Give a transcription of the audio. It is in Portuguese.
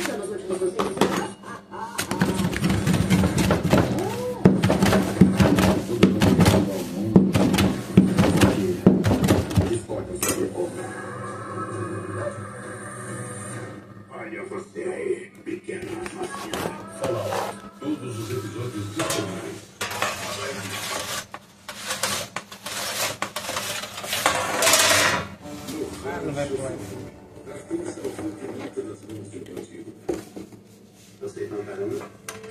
aconteceu nos últimos 2 meses? Olha você aí, pequena assassina. Fallout. Todos os episódios disponíveis. Não vai pro ar. A força oculta das mãos do bandido. Você não caramba?